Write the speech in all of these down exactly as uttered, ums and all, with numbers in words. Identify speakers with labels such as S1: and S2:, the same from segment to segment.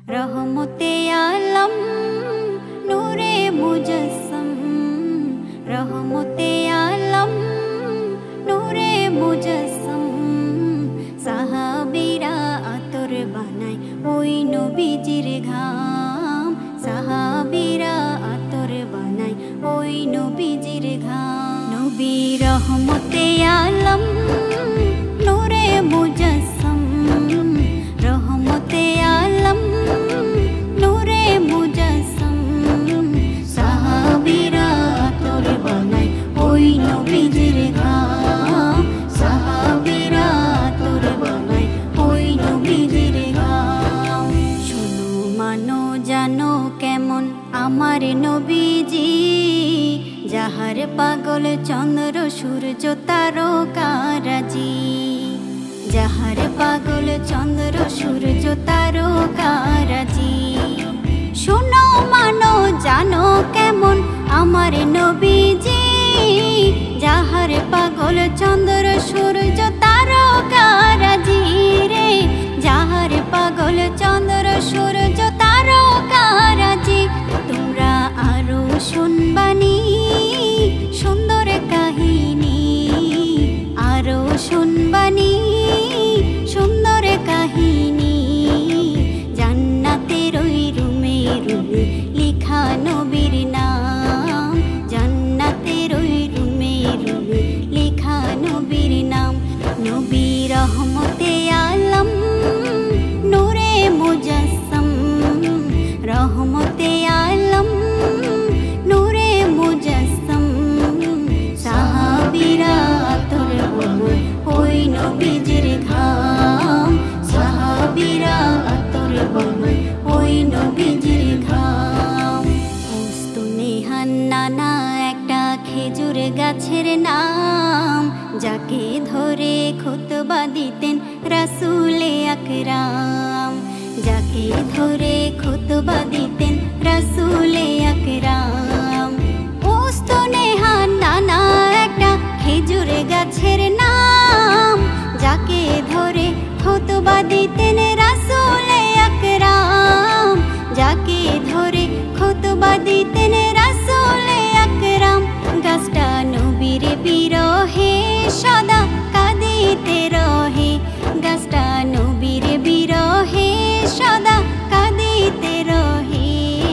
S1: रहमते आलम नूरे मुजस्सम रहमते आलम नूरे मुजस्सम साहाबीरा आतोर बानाय ओई नबीजिर घाम साहाबीरा आतोर बानाय ओई नबीजिर घाम नबी रहमते आलम नूरे मुजस्सम रहमते आलम नूरे मुजस्सम साहाबीरा आतोर बानाय ओई नबीजिर घाम साहाबीरा आतोर बानाय ओई नबीजिर घाम शोनो मानो जानो केमन आमार नबीजी যাহার পাগল চন্দ্র সূর্য তারকারাজি যাহার পাগল চন্দ্র সূর্য তারকারাজি শোনো মানো জানো কেমন আমার নবীজি যাহার পাগল চন্দ্র সূর্য তারকারাজি রে যাহার পাগল চন্দ্র সূর্য তারকারাজি তোমরা আরো শুনবানি সুন্দর কাহিনী আরো শুনবানি সুন্দর কাহিনী জান্নাতের ওই রুমে রুমে লেখা নবীর নাম জান্নাতের ওই রুমে রুমে লেখা নবীর নাম নবী রহমতে আলম নূরে মুজস্সম রহমতে আলম নূরে মুজস্সম সাহাবীরা আতর বানায় ওই নবীজির ঘাম সাহাবীরা আতর বানায় ওই নবীজির ঘাম উস্তুনে হান্নানা একটা খেজুর গাছের নাম যাকে ধরে খুতবা দিতেন রাসূলে আকরাম যাকে ধরে খুতবা দিতেন রাসূলে আকরাম উস্তুনে হান্নানা একটা খেজুর গাছের নাম যাকে ধরে খুতবা দিতেন রাসূলে আকরাম যাকে ধরে খুতবা দিতেন রাসূলে আকরাম গাছটা নবীর বিরহে সদা কাঁদিতে রহে গাছটা নবীর বিরহে সদা কাঁদিতে রহে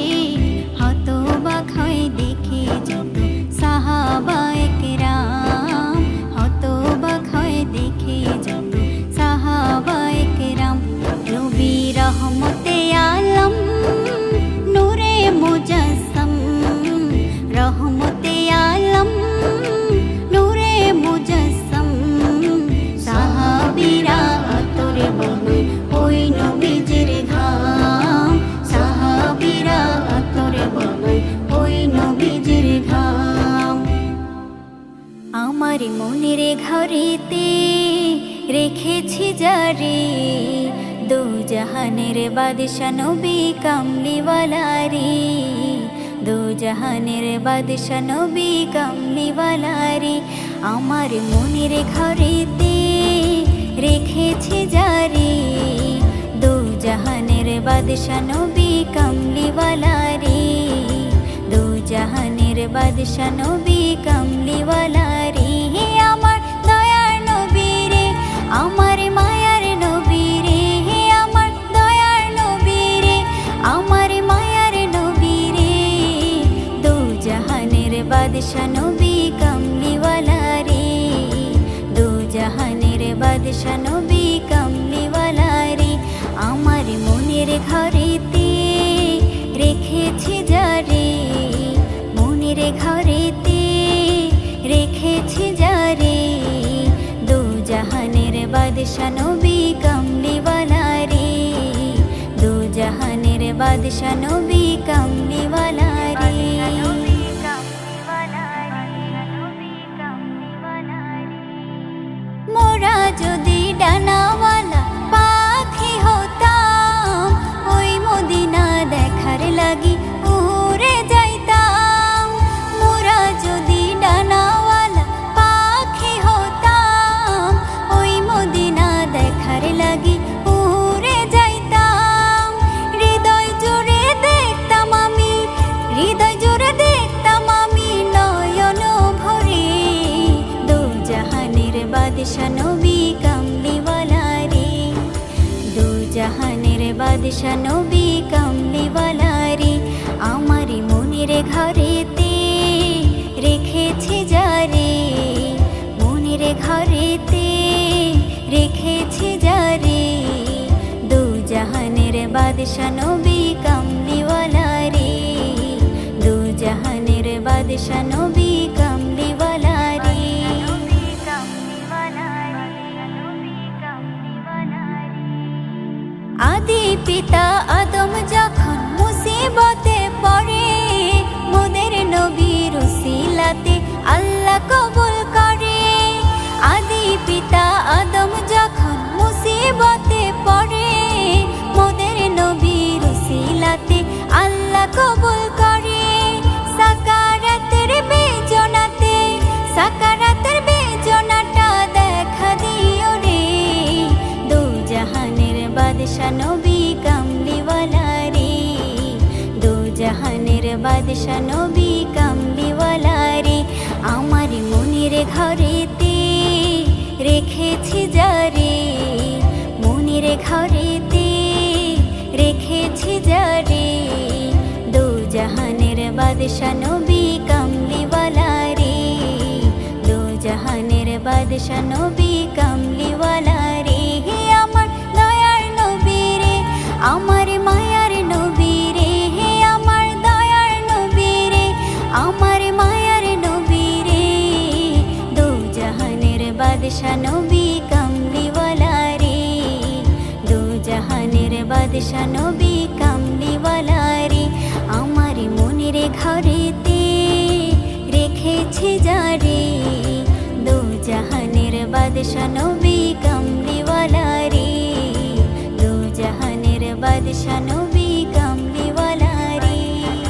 S1: হতবাক হয়ে দেখে যত সাহাবায়ে কেরাম হতবাক হয়ে দেখে যত সাহাবায়ে কেরাম নবী রহমতে আলম নূরে মুজস্সম রহমতে আলম নূরে মুজস্সম সাহাবীরা আতর বানায় ওই নবীজির ঘাম সাহাবীরা আতর বানায় ওই নবীজির ঘাম আমার মনের ঘরেতে রেখেছি যারে দু জাহানের বাদশা নবী কামলিওয়ালা রে দু জাহানের বাদশা নবী কামলিওয়ালা রে আমার মনের ঘরেতে রেখেছি যারে দু জাহানের বাদশা নবী কামলিওয়ালা রে দু জাহানের বাদশা নবী কামলিওয়ালা রে আমার দয়ার নবী রে আমার মায়ার নবী রে আমার দয়ার নবী রে আমার মায়ার নবী রে দু জাহানের বাদশা নবী কামলিওয়ালা রে দু জাহানের বাদশা নবী কামলিওয়ালা রে আমার মনের ঘরেতে রেখেছি যারে মনের ঘরেতে রেখেছি যারে দু জাহানের বাদশা নবী কামলিওয়ালা রে দু জাহানের বাদশা নবী কামলিওয়ালা রে মোরা যদি ডানাওয়ালা পাখি হতাম ওই মদিনা দেখার লাগি উড়ে যাইতাম মোরা যদি ডানাওয়ালা পাখি হতাম ওই মদিনা দেখার লাগি উড়ে যাইতাম হৃদয় বাদশা নবী কামলিওয়ালা রে, দু জাহানের বাদশা নবী কামলিওয়ালা রে, আমার মনের ঘরেতে রেখেছে যারে, মনের ঘরেতে রেখেছে যারে, দু জাহানের বাদশা নবী কামলিওয়ালা রে, দু জাহানের বাদশা নবী কামলিওয়ালা রে। আদি পিতা আদম যখন মুসিবতে পড়ে, মোদের নবীর উসিলাতে আল্লাহ কবুল করে। আদি পিতা আদম যখন মুসিবতে পড়ে, মোদের নবীর উসিলাতে আল্লাহ কবুল করে। সাকারাতের বেজনাতে সাকারাতের বেজনাটা দেখা দিও রে, দু জাহানের বাদশা নবী কামলিওয়ালা রে, দু জাহানের বাদশা নবী কামলিওয়ালা রে, আমার মনের ঘরেতে রেখেছি যারে, মনের ঘরেতে রেখেছি যারে, দু জাহানের বাদশা নবী কামলিওয়ালা রে, দু জাহানের বাদশা নবী কামলিওয়ালা রে। হে আমার দয়ার নবী রে, আমার মায়ার নবী রে, হে আমার দয়ার নবী রে, আমার মায়ার নবী রে, দু জাহানের বাদশা নবী কামলিওয়ালা রে, দু জাহানের বাদশা নবী কামলিওয়ালা রে, আমার মনের ঘরেতে রেখেছে যারে, দু জাহানের বাদশা নবী কামলিওয়ালা রে, দু জাহানের বাদশা নবী কামলিওয়ালা রে।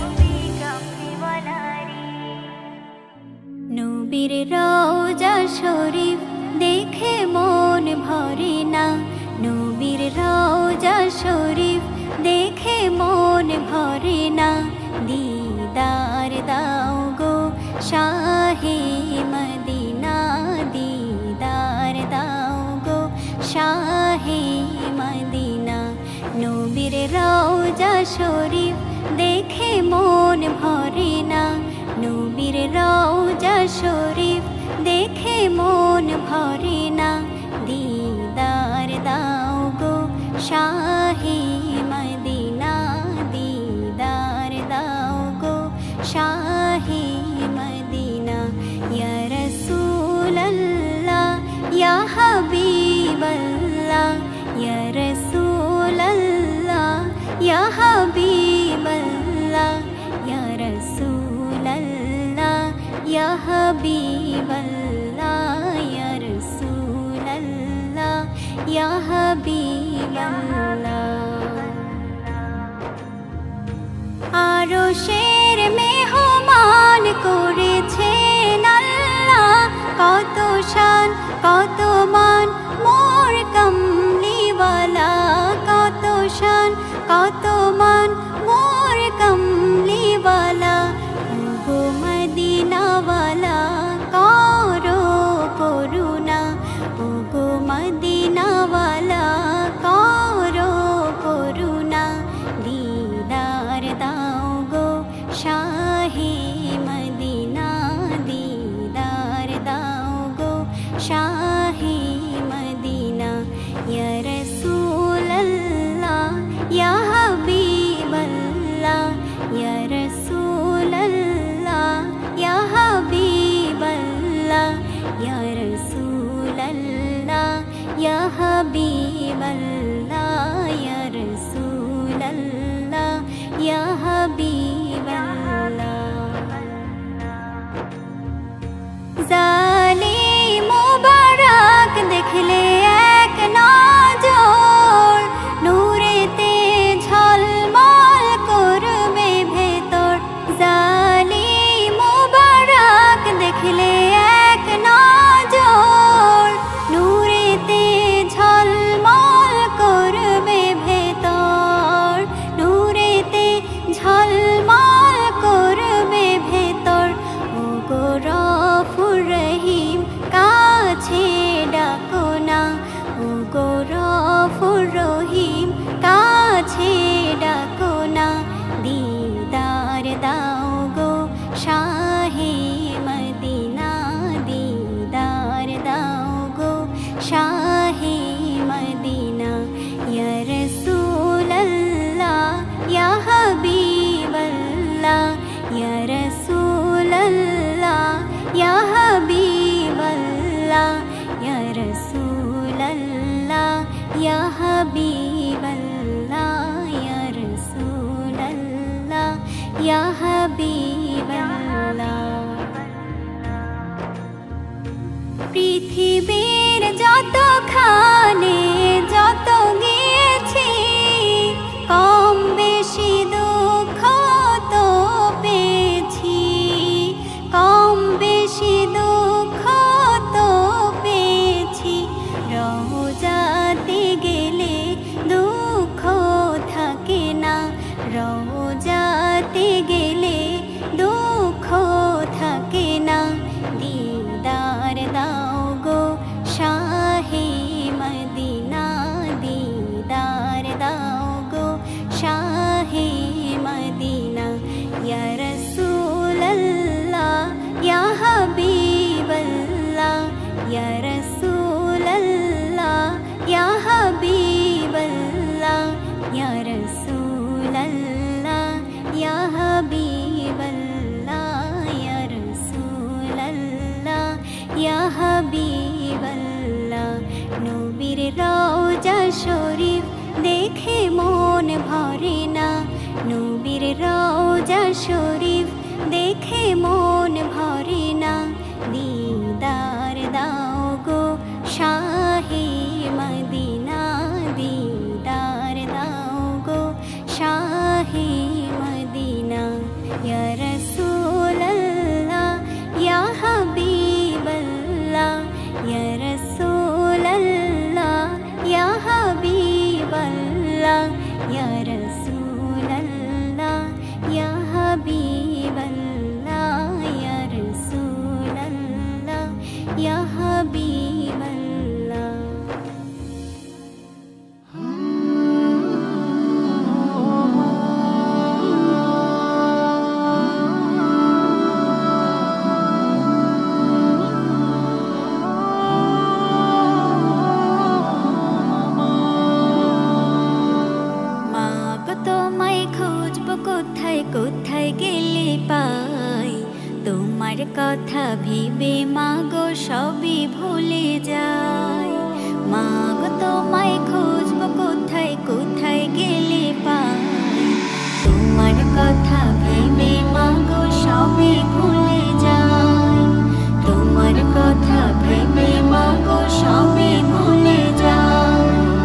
S1: নবীর রওজা শরীফ দেখে মন ভরে না, নবীর রওজা শরীফ দেখে মন ভরে না, দিদার দাও গো শাহে মদিনা, দিদার দাও গো শাহে মদিনা। নবীর রওজা শরীফ দেখে মন ভরে না, নবীর রওজা শরীফ দেখে মন ভরে না, দিদার দাও গো শাহে মদিনা, দিদার দাও গো শাহে মদিনা। ইয়া রাসূলাল্লাহ ইয়া হাবিবাল্লাহ, ইয়া রাসূলাল্লাহ ইয়া হাবিবাল্লাহ, ইয়া রাসূলাল্লাহ ইয়া হাবিবাল্লাহ, ইয়া রাসূলাল্লাহ ইয়া হাবিবাল্লাহ। আরশের মেহমান করেছেন আল্লাহ, কত শান কত মান মোর কামলিওয়ালা, কত শান কত মান মোর কামলিওয়ালা, ওগো মদিনাওয়ালা করো করুণা, ওগো মদিনাওয়ালা করো করুণা, দিদার দাও গো শাহে মদিনা, দিদার দাও গো শাহে মদিনা। ইয়া রাসূলাল্লাহ ইয়া হাবিব या हबीबल्लाह। पृथिवीर যতখানে যত গিয়েছি কম বেশি দুঃখ তো পেয়েছি, কম বেশি দুঃখ তো পেয়েছি। রওজাতে গেলে দুঃখ থাকে না, রওজাতে গেলে দুঃখ থাকে না। দিদার দাও গো শাহে মদিনা, দিদার দাও গো শাহে মদিনা। ইয়া রাসূলুল্লাহ ইয়া হাবিবাল্লাহ, ইয়া রাসূলুল্লাহ ইয়া হাবিবাল্লাহ, ইয়া রাসূলুল্লাহ ইয়া হাবিবাল্লাহ, ইয়া রাসূলুল্লাহ ইয়া হাবিবাল্লাহ। নবীর রওজা শরীফ দেখে মন ভরে না, নবীর রওজা শরীফ দেখে মন ভরে না। দিদার দাও গো শাহে মদিনা, দিদার দাও গো শাহে মদিনা। ইয়া রাসূলুল্লাহ ইয়া হাবিবাল্লাহ, ইয়া রাসূলুল্লাহ ইয়া হাবিবাল্লাহ, ইয়া রাসূলুল্লাহ ইয়া হাবিবাল্লাহ, ইয়া রাসূলুল্লাহ ইয়া হাবিবাল্লাহ। কোথায় কোথায় গেলে পাই তোমার কথা ভেবে মাগো সবই ভুলে যাই। মাগো তোমায় খুঁজবো কোথায় কোথায় গেলে পাই তোমার কথা ভেবে মাগো সবই ভুলে যাই। তোমার কথা ভেবে মাগো সবই ভুলে যাই।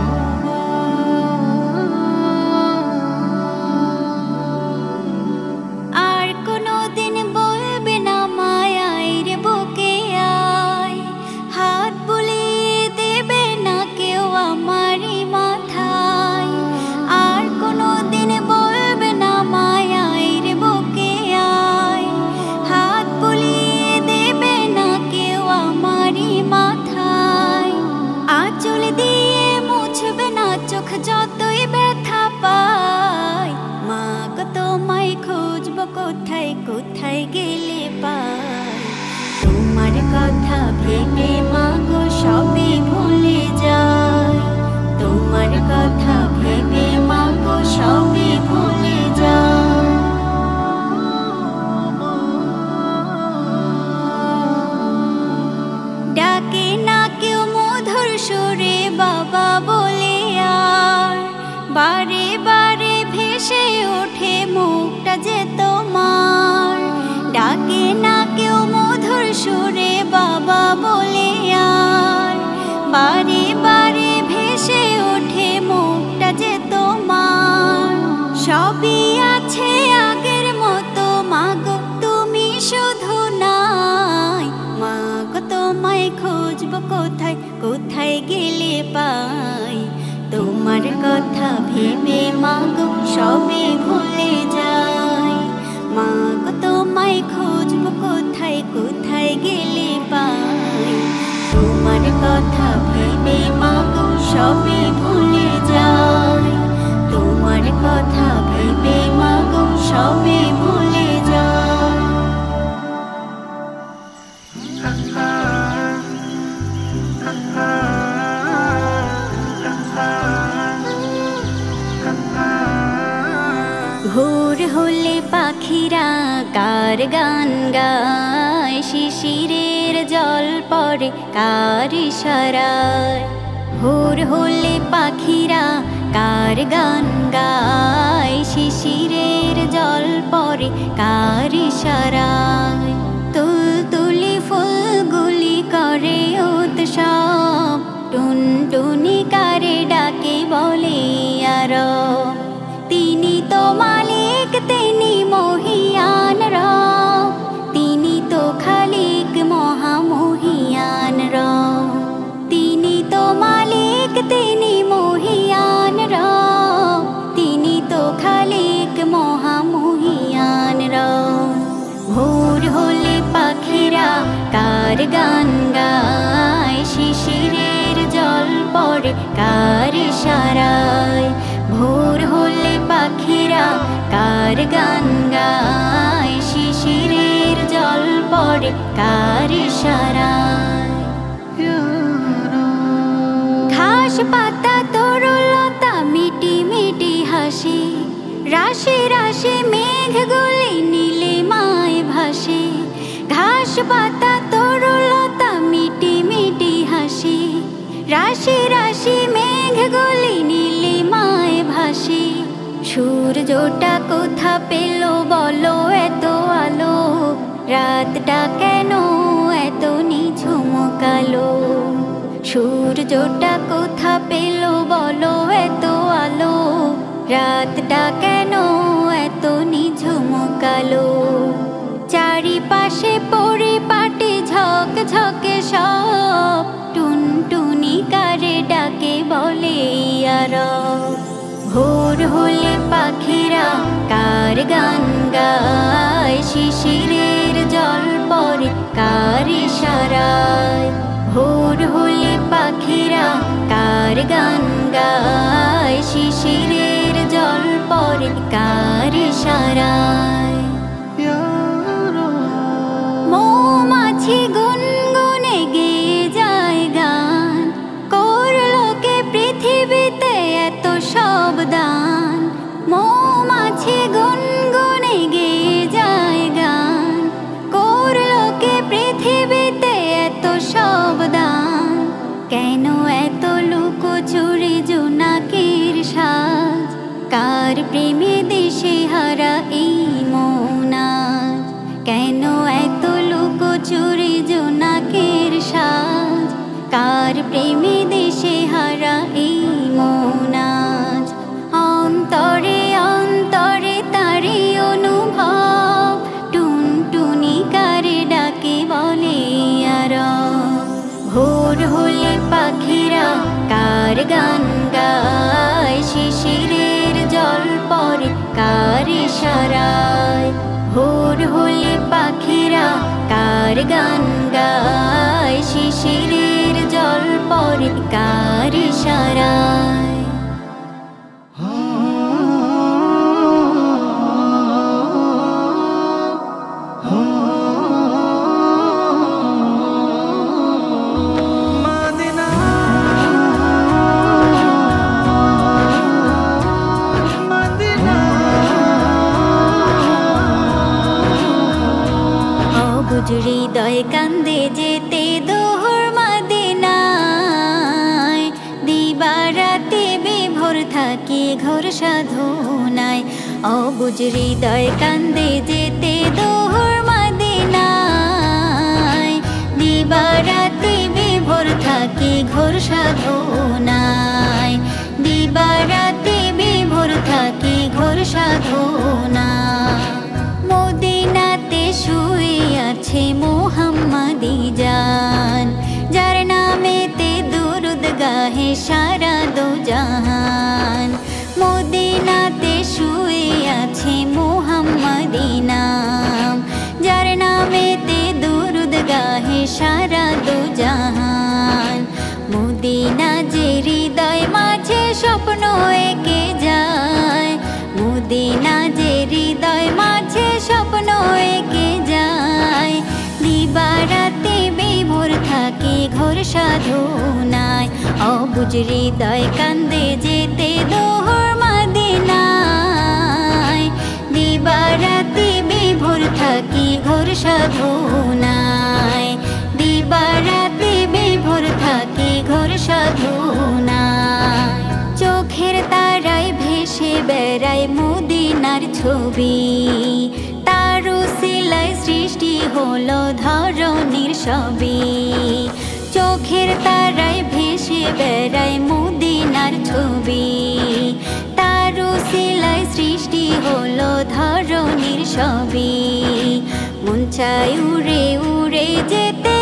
S1: যতই ব্যথা পাই মাগো তোমায় খুঁজবো কোথায় কোথায় গেলে পাই তোমার কথা ভেবে মাগো সবই ভুলে যাই। তোমার কথা ভেবে মাগো সবই ভুলে যাই। ডাকে না কেউ মধুর সুরে বাবা বলে আর বারে বারে ভেসে ওঠে মুখটা যে তোমার। ডাকে না কেউ মধুর সুরে বাবা বলে আর বারে বারে ভেসে ওঠে মুখটা যে তোমার। সবই আছে আগের মতো মাগো তুমি শুধু নাই। মাগো তোমায় খুঁজবো কোথায় কোথায় গেলে পাই তোমার কথা ভেবে মাগো সবই ভুলে যাই। মাগো তোমায় খুঁজবো কোথায় কোথায় গেলে পাই তোমার কথা ভেবে মাগো সবই ভুলে যাই। তোমার কথা ভেবে মাগো সবই ভুলে যাই। ভোর হলে পাখিরা কার গান গায় শিশিরের জল পড়ে কার ইশারায়। ভোর হলে পাখিরা কার গান গায় শিশিরের জল পড়ে পড়ে কার ইশারায়। তুলতুলি ফুলগুলি করে উৎসব, টুনটুনি কারে ডাকে বলে আরব। তিনি তো মালিক, তিনি মহিয়ান রব, তিনি তো খালিক মহামহিয়ান রব। তিনি তো মালিক, তিনি মহিয়ান রব, তিনি তো খালিক মহামহিয়ান রব। ভোর হলে পাখিরা কার গান গায়, শিশিরের জল পড়ে কার ইশারায়। ভোর হলে পাখিরা কার গান গায়, শিশিরের জল পড়ে কার ইশারায়। ঘাস পাতা তরুলতা মিটি মিটি হাসি, রাশি রাশি মেঘগুলি নীলিমায় ভাসে। ঘাস পাতা তরুলতা মিটি মিটি হাসি, রাশি রাশি মেঘগুলি নীলিমায় ভাসে। সূর্যটা কোথা পেল বলো এত আলো, রাতটা কেন এত নিঝুম কালো। সূর্যটা কোথা পেল বলো এত আলো, রাতটা কেন এত নিঝুম কালো। চারিপাশে পরিপাটি ঝক ঝকে সব, টুনটুনি কারে ডাকে বলে আরব। ভোর হলে পাখিরা কার গান গায়, শিশিরের জল পড়ে কার ইশারায়। ভোর হলে পাখিরা কার গান গায়, শিশিরের জল পড়ে কার ইশারায়। মৌমাছি গুনগুনে গেয়ে যায় গান, করলো কে পৃথিবীতে এত সাবধান। মৌমাছি গুনগুনে গেয়ে যায় গান, করলো কে পৃথিবীতে এত সাবধান। কেন এত লুকোচুরি জোনাকির সাজ, কার প্রেমে দেশে হারা এই মন আজ। কেন এত লুকোচুরি জোনাকির সাজ, কার প্রেমে দেশে হারা এই মন আজ। অন্তরে অন্তরে তারি অনুভব, টুনটুনি কারে ডাকে বলে আরব। ভোর হলে পাখিরা কার গান গায়, শিশিরের জল পড়ে কার ইশারায়। ভোর হলে পাখিরা কার গান গায়, শিশিরের জল পড়ে কার ইশারায়। হৃদয় কান্দে যেতে দোহর মদিনায়, দিবারাতে বিভোর থাকি ঘোর সাধনায়। অবুঝ হৃদয় কান্দে যেতে দোহর মদিনায়, দিবারাতে বিভোর থাকি ঘোর সাধনায়। দিবারাতে বিভোর থাকি ঘোর সাধনায়। মদিনাতে শুয়ে আছে মোহাম্মদি জান, যার নামেতে দুরুদ গাহে সারা দো জাহান। মদিনাতে শুয়ে আছে মোহাম্মদি নাম, যার নামেতে দুরুদ গাহে সারা দো জাহান। মদিনা যে হৃদয় মাঝে স্বপ্ন এঁকে যায়, মদিনা যে হৃদয় মাঝে স্বপ্ন এঁকে যায়। দিবারাতে বিভোর থাকি ঘোর সাধনায়, অবুঝ হৃদয় কান্দে যেতে দোহর মদিনায়। দিবারাতে বিভোর থাকি ঘোর সাধনায়, দিবারাতে বিভোর থাকি ঘোর সাধনায়। চোখের তারায় ভেসে বেড়ায় মদিনার ছবি, সৃষ্টি হলো ধরনীর সবই। চোখের তারায় ভেসে বেড়ায় মদিনার ছবি। তার উসিলায় সৃষ্টি হলো ধরনীর সবই। মন চায় উড়ে উড়ে যেতে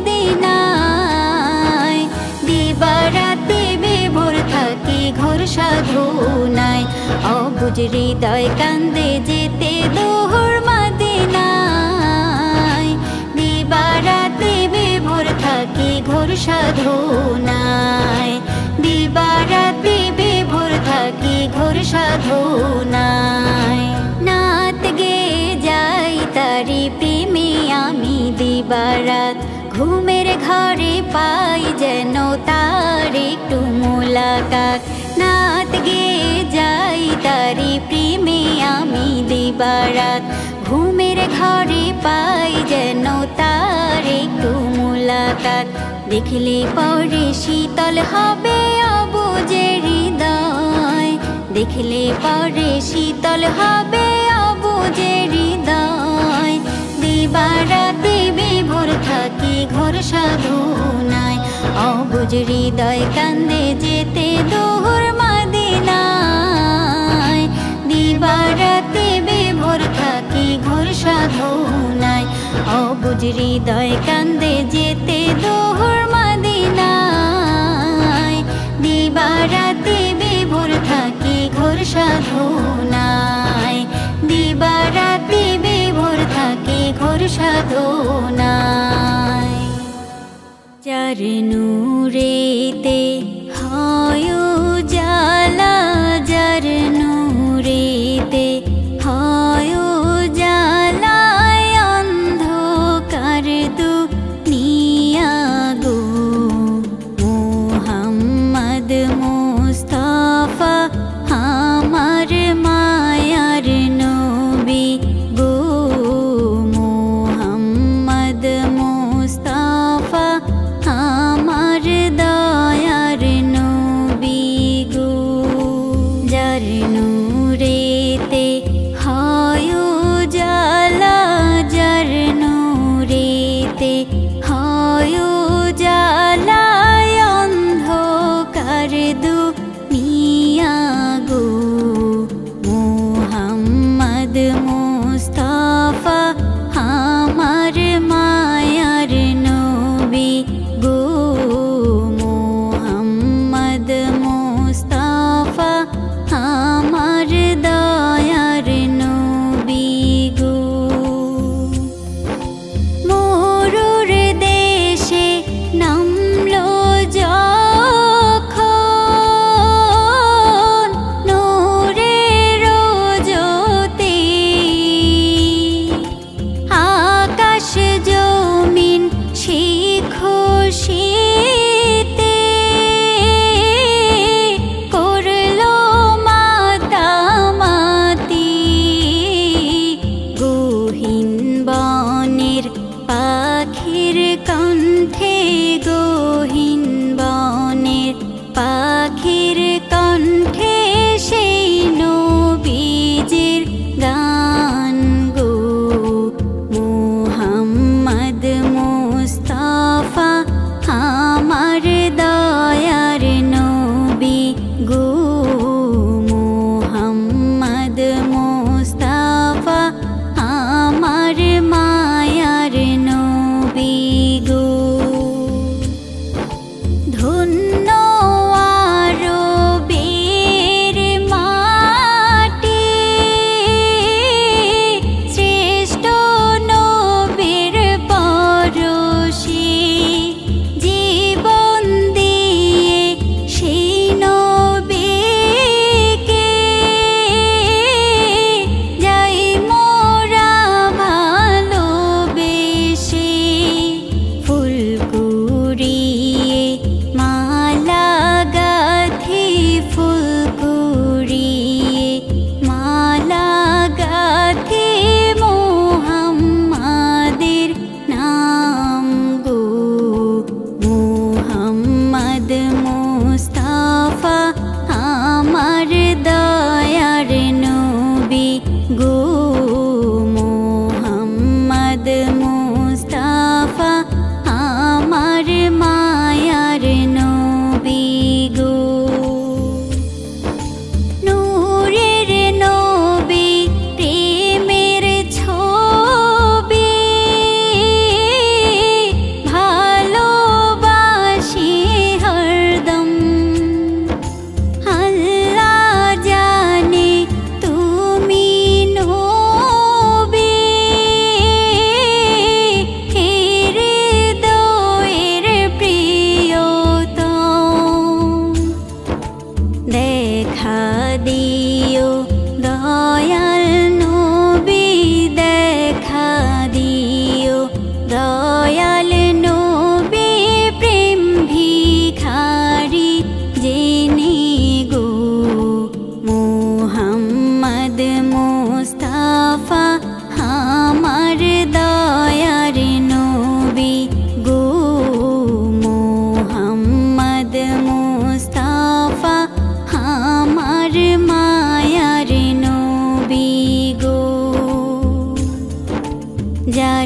S1: মদিনায়। দিবারাতে বিভোর থাকি ঘোর সাধনায়। অবুঝ হৃদয় কান্দে যেতে দোহর মদিনায়। দিবারাতে বিভোর থাকি ঘোর সাধনায়। দিবারাতে বিভোর থাকি ঘোর সাধনায়। নাত গে যাই তারি প্রেমে আমি দিবারাত। ঘুমের ঘরে পাই যেন তার একটু মোলাকাত। নাত গে যাই তারি প্রেমে আমি দিবারাত। ঘুমের ঘরে পাই যেন তার একটু মোলাকাত। দেখলে পরে শীতল হবে অবুঝের হৃদয়। দেখলে পরে শীতল হবে অবুঝের হৃদয়। দিবারাতে বিভোর থাকি ঘোর সাধনায়। অবুঝ হৃদয় কান্দে যেতে দোহর মদিনায়। দিবারাতে বিভোর থাকি ঘোর সাধনায়। অবুঝ হৃদয় কান্দে যেতে দোহর মদিনায়। দিবারাতে বিভোর থাকি ঘোর সাধনায়। দিবারাতে বিভোর থাকি ঘোর সাধনায়। যার নূরেতে হয় উজালা। যার নূরেতে হয় উজালা। অন্ধকার দুনিয়া গো। মুহাম্মদ মুস্তাফা আমার মায়ার নবী গো। মুহাম্মদ মুস্তাফা আমার দয়ার নবী গো। যার নূরেতে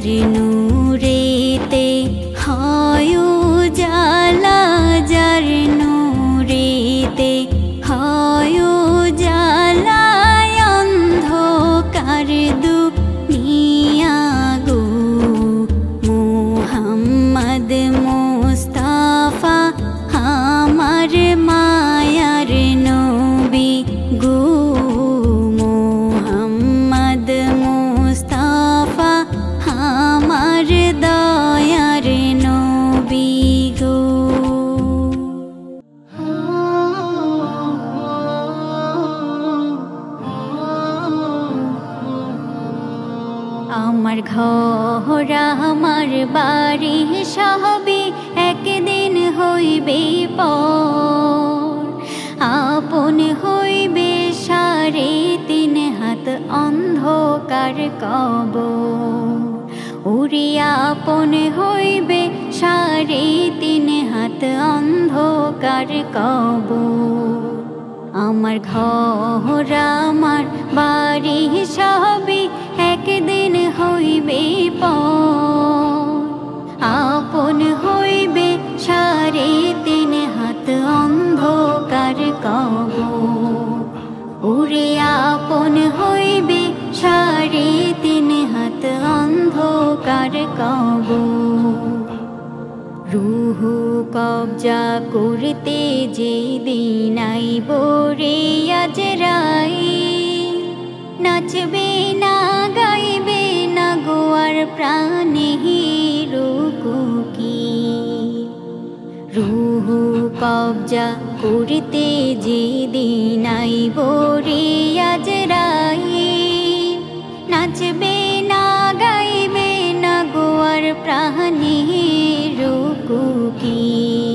S1: যার নূরেতে হয় উজালা, যার নূরেতে হয় উজালা, অন্ধকার দুনিয়া গো। মুহাম্মদ মুস্তাফা আমার মায়ার নবী গো। মুহাম্মদ মুস্তাফা আমার দয়ার নবী গো। আমার ঘর আমার বাড়ি সবই একদিন হইবে পর, আপন হইবে সাড়ে তিন হাত অন্ধকার কবর। উড়ি আপন হইবে সাড়ে তিন হাত অন্ধকার কবর। আমার ঘর আমার বাড়ি সবই একদিন হইবে পর, আপন হইবে সাড়ে তিন হাত অন্ধকার কবর। উড়ে আপন হইবে সাড়ে তিন হাত অন্ধকার কবর। রুহু কবজা করতে যেদিন আইব রে আজরাইল, নাচবে না গাইবে না গোয়ার প্রাণে রুকুকি। রুহু কবজা করতে যেদিন আইব রে আজরাইল, নাচবে না গাইবে না গোয়ার প্রাণে রুকুকি।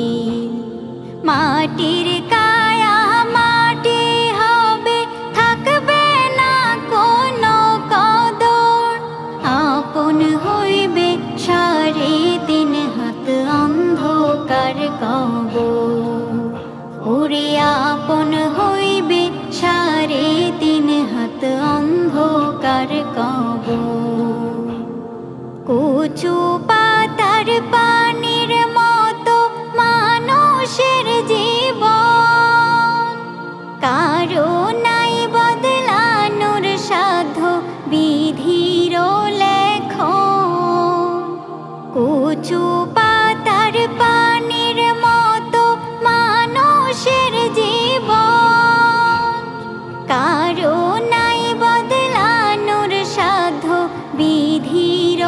S1: মাটির কায়া মাটি হবে, থাকবে না কোনো কদর। আপন হইবে সাড়ে তিন হাত অন্ধকার কবর। ওরে আপন হইবে সাড়ে তিন হাত অন্ধকার কবর। কচু পাতার পানির মতো মানুষের জীবন, কারো নাই বদলানোর সাধ্য বিধির লেখন। কচু পাতার পানির মতো মানুষের জীবন, কারো নাই বদলানোর সাধ্য বিধির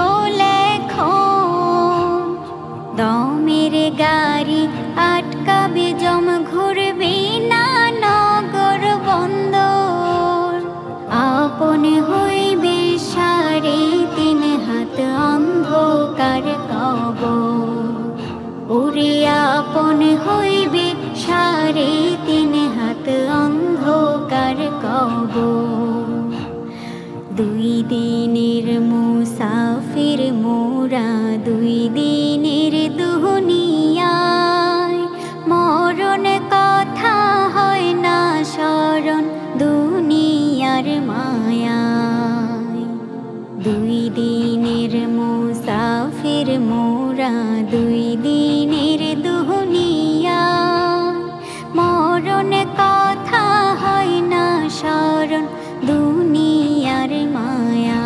S1: লেখন। দমের গাড়ি আটকাবে জম ঘুরবে না নগর বন্দর। আপন হইবে সাড়ে তিন হাত অন্ধকার কবর। ওরে আপন হইবে সাড়ে তিন হাত অন্ধকার কবর। দুই দিনের মুসাফির মোরা, দুই দিনের দুনিয়ায়। মরণ কথা হয় না স্মরণ দুনিয়ার মায়ায়। দুই দিনের মুসাফির মোরা, দুই দিনের দুনিয়ায়। মরণ কথা হয় না স্মরণ দুনিয়ার মায়া।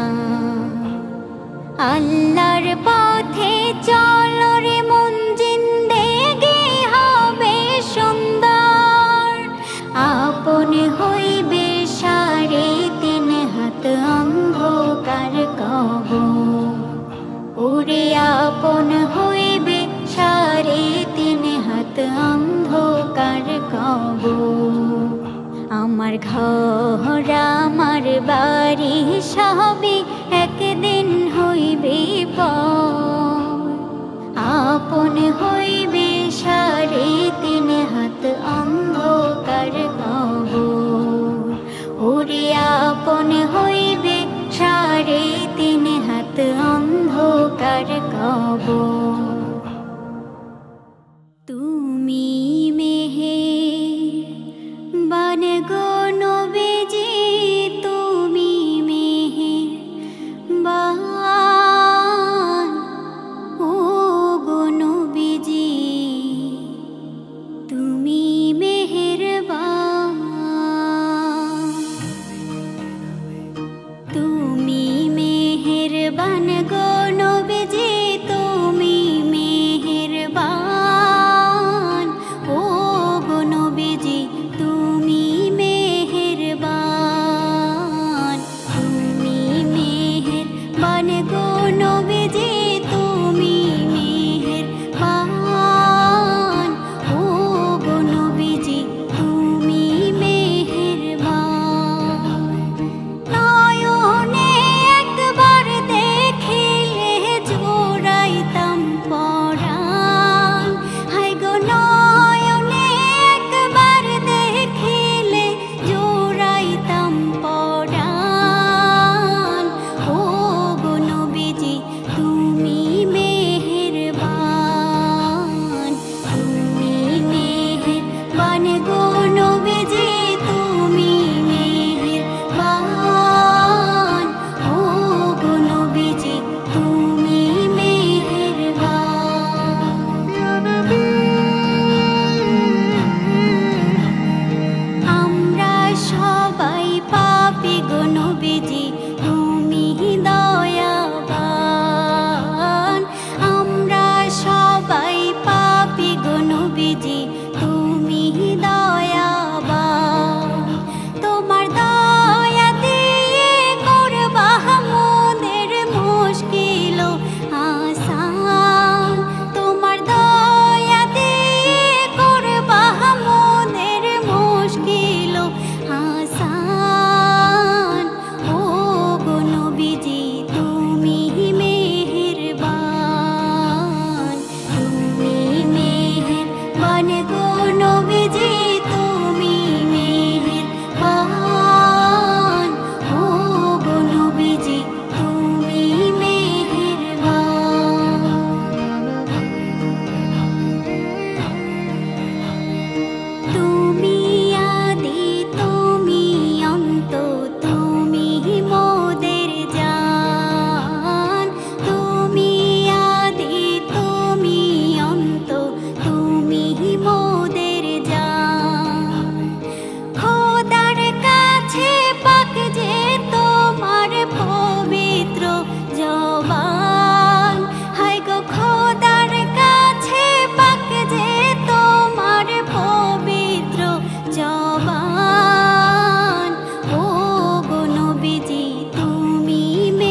S1: আল্লাহর পথে চলো রে মন, জিন্দেগি হবে সুন্দর। আপন হইবে সাড়ে তিন হাত অন্ধকার কবর। ওরে আপন হইবে সাড়ে তিন হাত অন্ধকার কবর। আমার ঘর আমার বাড়ি সবই একদিন হইবে পর, আপন হইবে সাড়ে তিন হাত অন্ধকার কবর। ওরে আপন হইবে সাড়ে তিন হাত অন্ধকার কবর। তুমি মেহেরবান গো নবীজি, তুমি মেহেরবান। মেহেরবান গো নবীজি তুমি মেহেরবান, ও গো নবীজি তুমি মেহেরবান, তুমি মেহেরবান গো নবীজি তুমি মেহেরবান, ও গো নবীজি তুমি মেহেরবান। নয়নে একবার দেখিলে জোড়াইতাম পরাণ, হায় গো নয়নে একবার দেখিলে জোড়াইতাম পরাণ, ও গো নবীজি তুমি মেহেরবান, তুমি মেহেরবান গো নবীজি তুমি মেহেরবান, ও গো নবীজি তুমি মেহেরবান। আমরা সবাই পাপী গো নবীজি তুমি দয়াবান, আমরা সবাই পাপী গো নবীজি তুমি দয়াবান। তোমার দয়া দিয়ে করবা মোদের মুশকিল আসান, তোমার দয়া দিয়ে করবা মোদের মুশকিল আসান, ও গো নবীজি তুমি মেহেরবান, তুমি মেহেরবান গো নবীজি তুমি মেহেরবান, ও গো নবীজি তুমি মেহেরবান। তুমি আদি তুমি অন্ত তুমি মোদের জান, তুমি আদি তুমি অন্ত তুমি মোদের জান। খোদার কাছে পাক যে তোমার পবিত্র জবান, হায় গো খোদার কাছে পাক যে তোমার পবিত্র জবান, ও গো নবীজি তুমি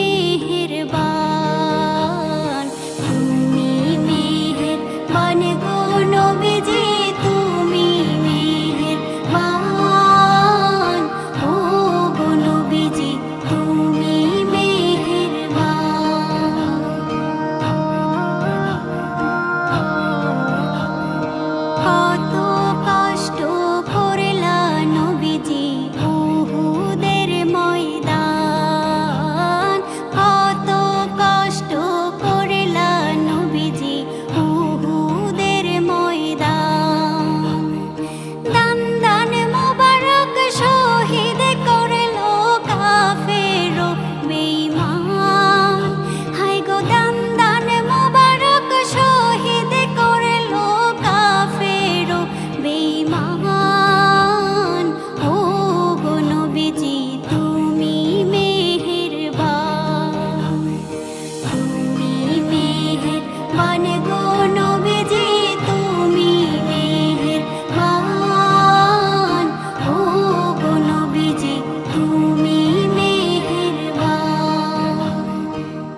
S1: মেহেরবান, তুমি মেহেরবান গো নবীজি তুমি মেহেরবান, ও গো নবীজি তুমি মেহেরবান। কত কষ্ট করলা নবীজি উহুদের ময়দান, কত কষ্ট করলা নবীজি উহুদের ময়দান। দান দান মোবারক শহীদ করলো কাফের বেঈমান, হায় গো দান দান মোবারক শহীদ করলো কাফের বেঈমান, ও গো নবীজি তুমি মেহেরবান, তুমি মেহেরবান গো নবীজি তুমি মেহেরবান, ও গো নবীজি তুমি মেহেরবান।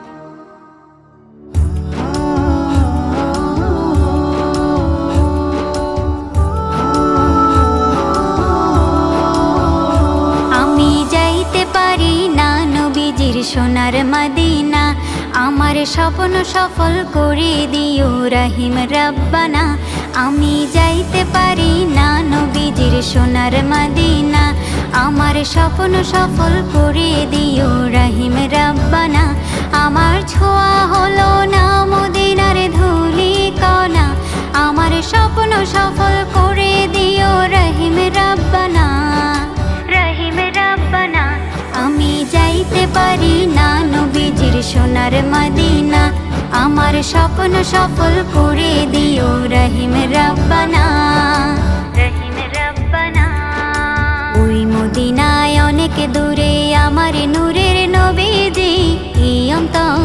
S1: আমি যাইতে পারি না নবীজির সোনার মদিনা, আমার স্বপ্ন সফল করে দিও রহিম রব্বানা। আমি যাইতে পারি না নবীজির সোনার মদিনা, আমার স্বপ্ন সফল করে দিও রহিম রব্বানা। আমার ছোঁয়া হলো না মদিনার ধুলি কণা, আমার স্বপ্ন সফল করে দিও রহিম রব্বানা, রহিম রব্বানা। আমি যাইতে পারি না নবীজির সোনার মদিনা, আমার স্বপ্ন সফল করে দিও রহিম রব্বানা, রহিম রব্বানা। ওই মদিনায় অনেক দূরে আমার নূরের নবীজি, এই অন্তর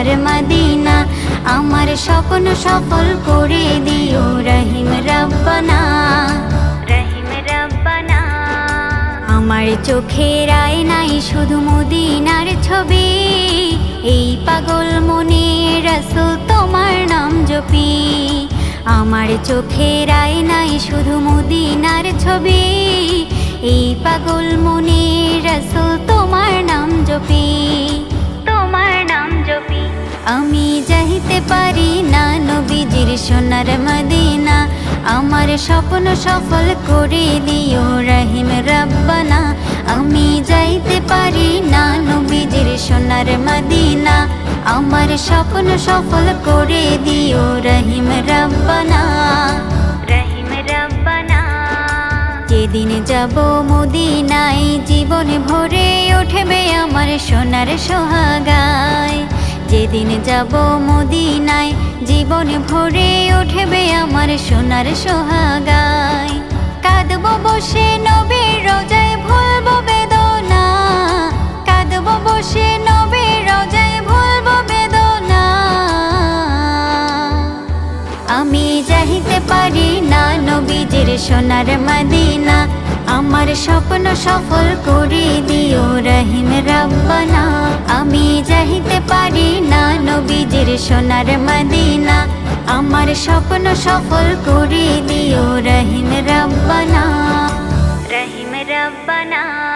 S1: সোনার মদিনা আমার স্বপ্ন সফল করে দিও রহিম রব্বানা রহিম রব্বানা আমার চোখের আয়নায় শুধু মদিনার ছবি এই পাগল মনে রাসূল তোমার নাম জপি আমার চোখের আয়নায় শুধু মদিনার ছবি এই পাগল মনে রাসূল তোমার নাম জপি তোমার নাম জপি আমি যাইতে পারি না নবীজির সোনার মদিনা আমার স্বপ্ন সফল করে দিও রহিম রব্বানা আমি যাইতে পারি না নবীজির সোনার মদিনা আমার স্বপ্ন সফল করে দিও রহিম রব্বানা রহিম রব্বানা যেদিন যাব মদিনায় জীবন ভরে উঠবে আমার সোনার সোহাগায় যেদিন যাব মদিনায় জীবন ভরে উঠবে আমার সোনার সোহাগায় কাঁদব বসে নবীর রোজায় ভুলব বেদনা কাঁদব বসে নবীর রোজায় ভুলব বেদনা আমি যাইতে পারি না নবীজির সোনার মদিনা আমার স্বপ্ন সফল করে দিও রহিম রব্বানা আমি যাইতে পারি না নবীজির সোনার মদিনা আমার স্বপ্ন সফল করে দিও রহিম রব্বানা রহিম রব্বানা।